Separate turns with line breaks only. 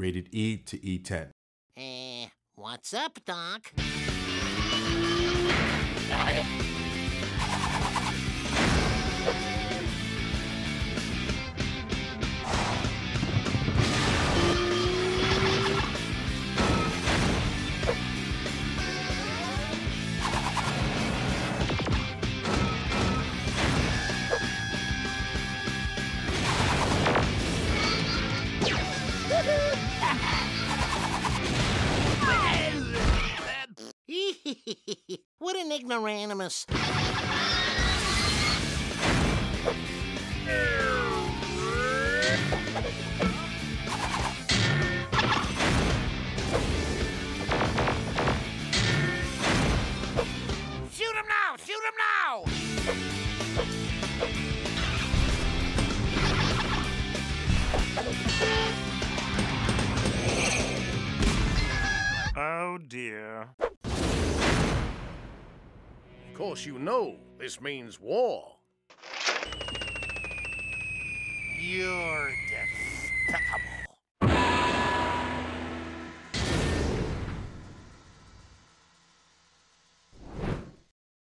rated E to E10.
What's up, Doc? What an ignoramus. Shoot him now! Shoot him now!
Oh, dear.
Of course you know this means war.
You're